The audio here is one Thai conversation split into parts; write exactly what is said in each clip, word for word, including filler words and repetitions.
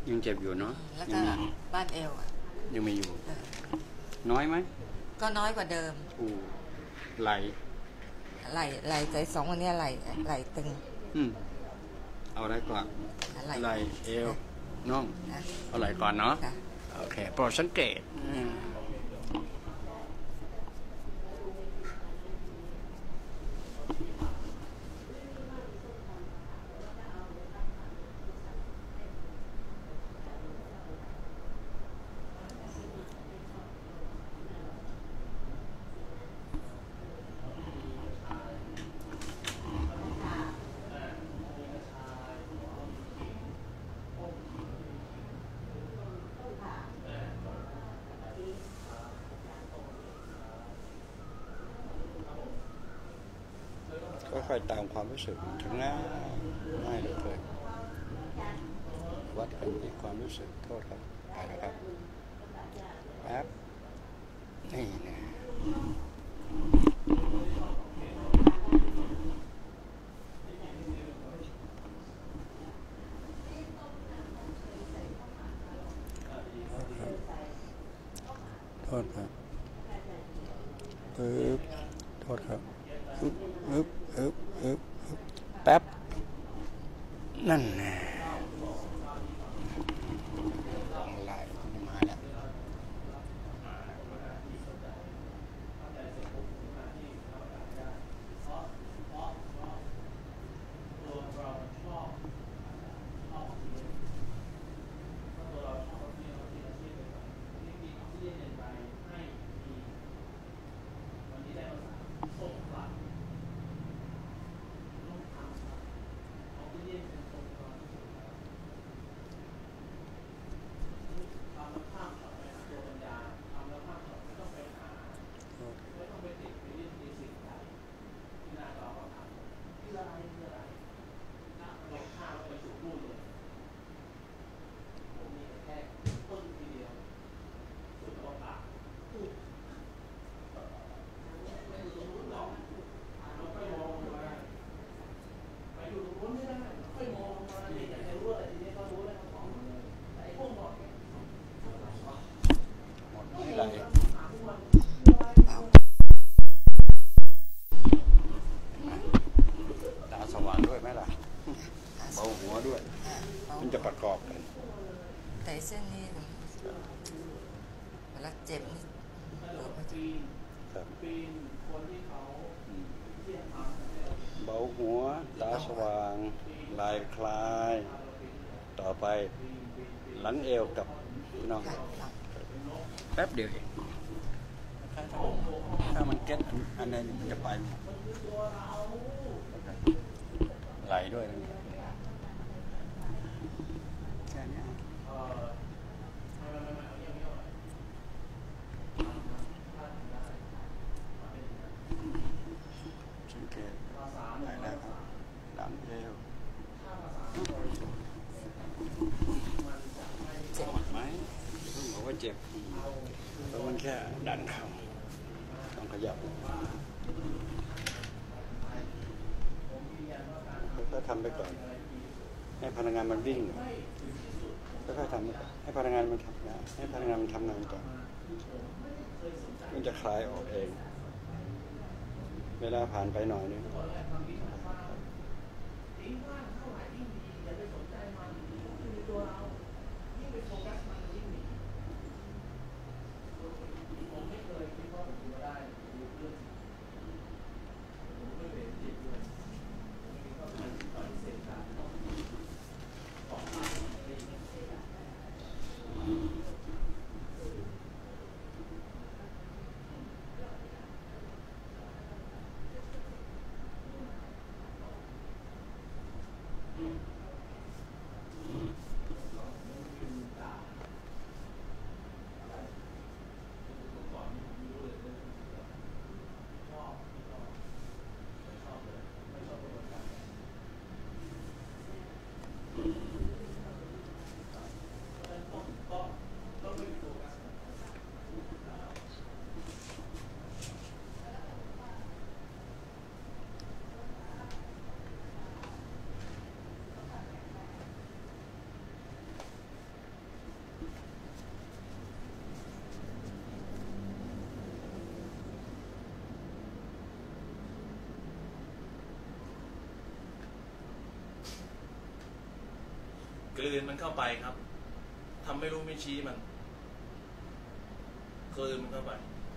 ยังเจ็บอยู่เนาะแล้วก็บ้านเอวยังมีอยู่น้อยไหมก็น้อยกว่าเดิมอู้ไหลไหลไหลใจสองวันนี้ไหลไหลตึงอืมเอาอะไรก่อนไหลเอวน่องเอาไหลก่อนเนาะโอเคโปรดสังเกตค่อยๆตามความรู้สึกถึงง่ายง่ายเลยวัดกันที่ความรู้สึกโทษครับไปนะครับแป๊บนี่นะโทษครับปึ๊บโทษครับปึ๊บปึ๊บปึ๊บปึ๊บแป๊บนั่นนะไหลมาแล้วมันจะประกอบกันแต่เส้นนี้เวลาเจ็บนี่เบาหัวตาสว่างลายคลายต่อไปหลังเอวกับน้องแป๊บเดียวเองถ้ามันเก็ตอันนี้มันจะไปไหลด้วยนะแค่นี้สังเกตไหลแล้วครับหลังเอวเจ็บไหมต้องบอกว่าเจ็บเพราะมันแค่ดันเข้าต้องขยับก็ทำไปก่อนให้พนักงานมันวิ่งก็ค่อยทำให้พนักงานมันทำงานให้พนักงานมันทำงานก่อนมันจะคลายออกเองเวลาผ่านไปหน่อยนึงกลืนมันเข้าไปครับทำไม่รู้ไม่ชี้มันกลืนมันเข้าไป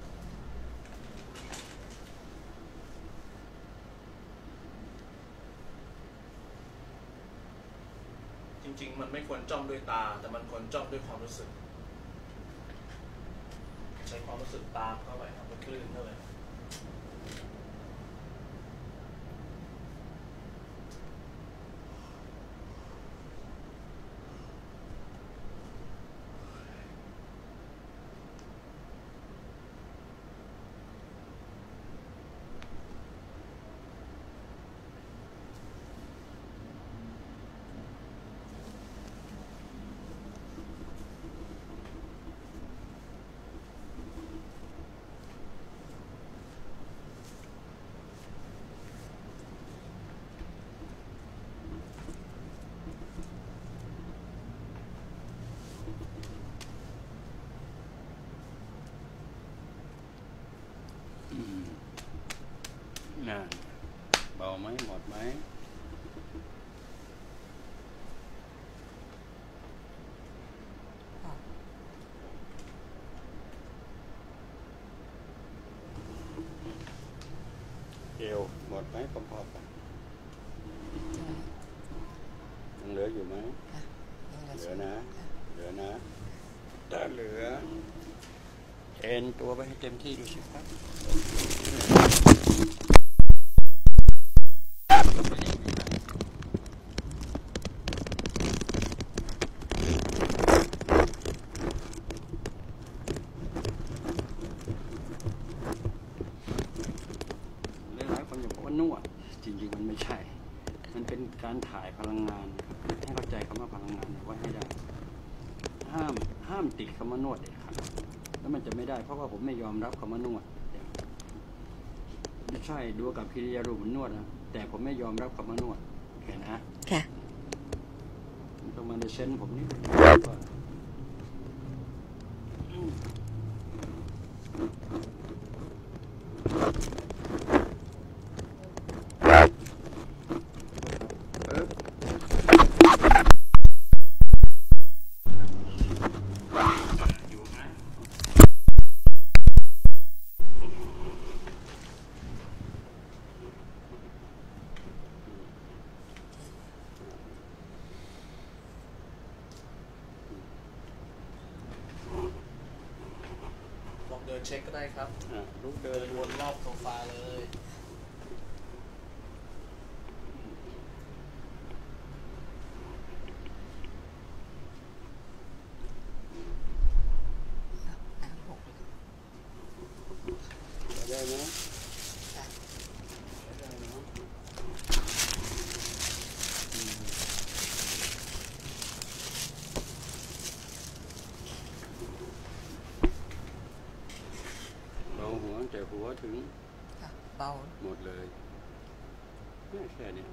จริงๆมันไม่ควรจ้องด้วยตาแต่มันควรจ้องด้วยความรู้สึกใช้ความรู้สึกตามเข้าไปครับมันกลืนเข้าไปน่ะเบาไหมหมดไหมเอวหมดไหมพอๆกันยังเหลืออยู่ไหมเหลือนะเหลือนะถ้าเหลือเอ็นตัวไปให้เต็มที่ดูสิครับหลายๆคนจะบอกว่านวดจริงๆมันไม่ใช่มันเป็นการถ่ายพลังงานให้เข้าใจคำว่าพลังงานไว้ให้ได้ห้ามห้ามติดคำว่านวดเด็ดขาดแล้วมันจะไม่ได้เพราะว่าผมไม่ยอมรับคำว่านวดไม่ใช่ดูกับพิริยารูปมันนวดนะแต่ผมไม่ยอมรับคำว่านวดโอเคนะค่ะต้องมาในเซนผมนี่เดินเช็คก็ได้ครับลุกเดินวนรอบโซฟาเลยได้ไหมหัวแต่หัวถึงเบาหมดเลยแค่นี้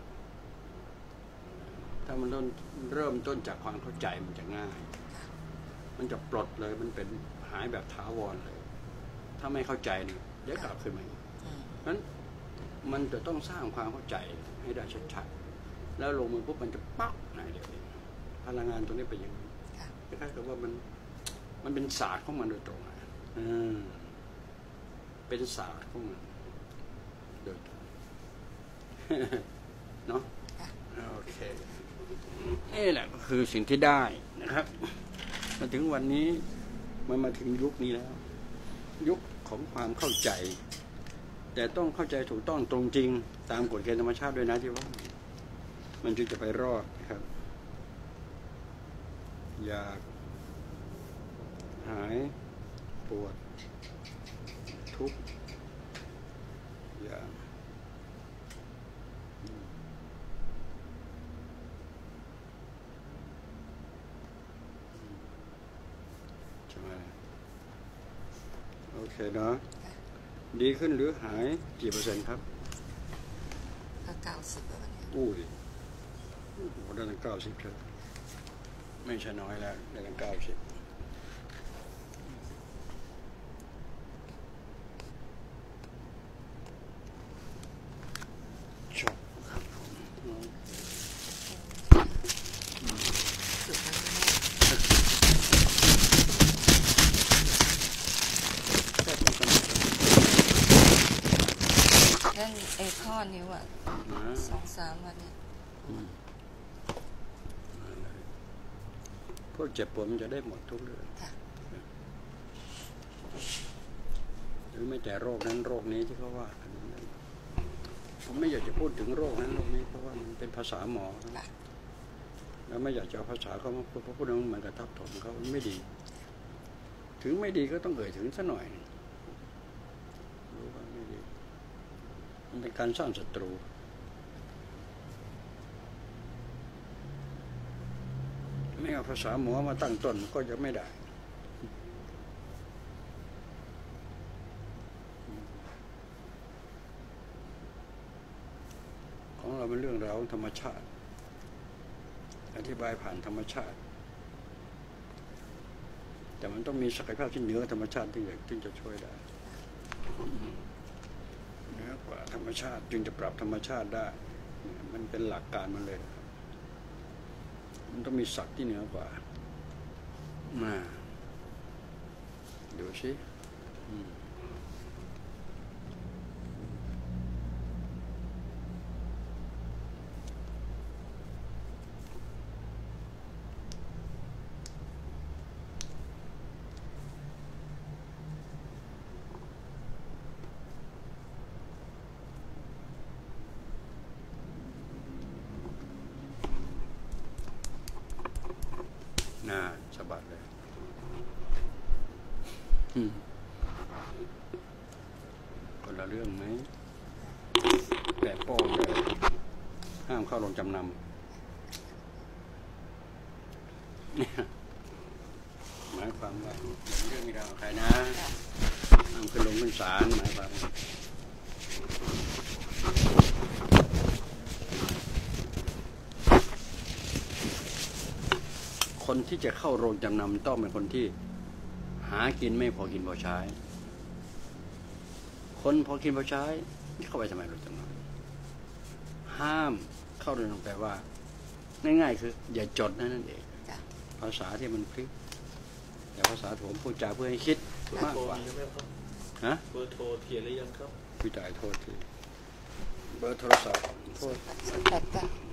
ถ้ามันเริ่มเริ่มต้นจากความเข้าใจมันจะง่ายมันจะปลดเลยมันเป็นหายแบบถาวรเลยถ้าไม่เข้าใจเนี่ยเดี๋ยวกลับขึ้นมาอีกนั้นมันจะต้องสร้างความเข้าใจให้ได้ชัดๆแล้วลงมือปุ๊บมันจะปั๊บไหนเดี๋ยวพลังงานตรงนี้เป็นอย่างนี้คล้ายๆกับว่ามันมันเป็นศาสตร์ของมันโดยตรงอืมเป็นศาสตร์ของมันโดยตรงเนาะโอเคนี่แหละก็คือสิ่งที่ได้นะครับมาถึงวันนี้มันมาถึงยุคนี้แล้วยุคของความเข้าใจแต่ต้องเข้าใจถูกต้องตรงจริงตามกฎเกณฑ์ธรรมชาติด้วยนะที่ว่ามันจึงจะไปรอดครับอยากหายปวดทุกอย่างใช่ไหมโอเคเนาะดีขึ้นหรือหายกี่เปอร์เซ็นต์ครับก็เก้าสิบแล้วเนี่ยอุ้ยได้ตั้งเก้าสิบเลยไม่ใช่น้อยแล้วได้ตั้งเก้าสิบชอบครับผมนิ้วอ่ะนะสองสามวันนี้อืมพวกเจ็บปวดมันจะได้หมดทุกเรื่องค่ะหรือไม่แต่โรคนั้นโรคนี้ที่เขาว่ากันผมไม่อยากจะพูดถึงโรคนั้นโรคนี้เพราะว่ามันเป็นภาษาหมอค่ะแล้วไม่อยากจะเอาภาษาเขามาพูดเพราะพูดแล้วมันเหมือนกับทับถมเขามันไม่ดี ถึงไม่ดีก็ต้องเอ่ยถึงซะหน่อยรู้ว่าไม่ดีมันเป็นการสร้างศัตรูไม่เอาภาษาหมอมาตั้งต้นก็ยังไม่ได้ของเราเป็นเรื่องราวของธรรมชาติอธิบายผ่านธรรมชาติแต่มันต้องมีศักยภาพที่เหนือธรรมชาติที่ถึงจะช่วยได้เหนือกว่าธรรมชาติจึงจะปรับธรรมชาติได้มันเป็นหลักการมันเลยมันต้องมีศักดิ์ที่เหนือกว่ามาดูสิน่าสะบัดเลยคนละเรื่องไหมแปะโป้งเลยห้ามเข้าโรงจำนำหมายความว่าเรื่องนี้เราใครนะห้ามขึ้นลงขึ้นศาลหมายความคนที่จะเข้าโรงจำนำต้องเป็นคนที่หากินไม่พอกินพอใช้คนพอกินพอใช้เข้าไปทำไมโรงจำนำห้ามเข้าโรงจำนำแปลว่าง่ายๆคืออย่าจดนั่นเองภาษาที่มันพลิกแต่ภาษาผมพูดจาเพื่อให้คิดมากกว่าฮะเบอร์โทรเขียนหรือยังครับพี่จ่ายโทษทีเบอร์โทรศัพท์โทษแปดเก้า